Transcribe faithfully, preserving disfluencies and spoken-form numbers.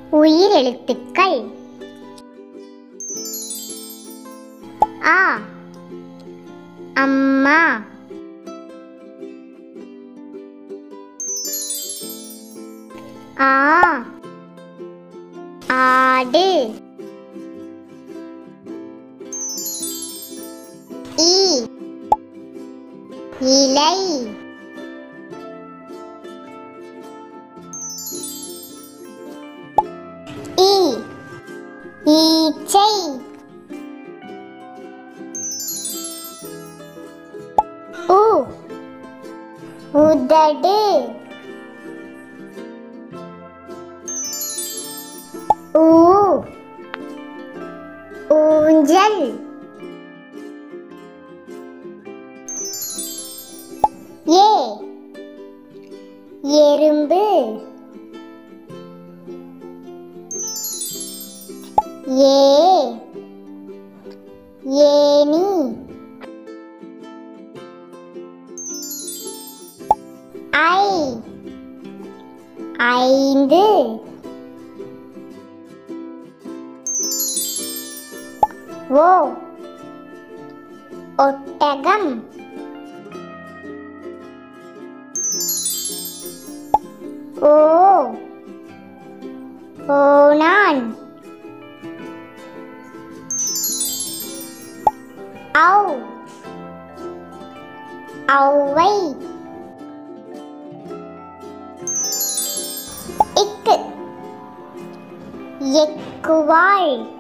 உயிரெழுத்துக்கள் ஆ அம்மா, ஆ ஆடு, இ இலை, இ ஈச்சை, உ உதடு, ஊ ஊஞ்சல், ஏ எறும்பு, ஏ ஏணி, ஐ ஐந்து, ஓ ஒட்டகம், ஓ ஓணான், ஔ ஔவை, இக்கு எக்குவாள்,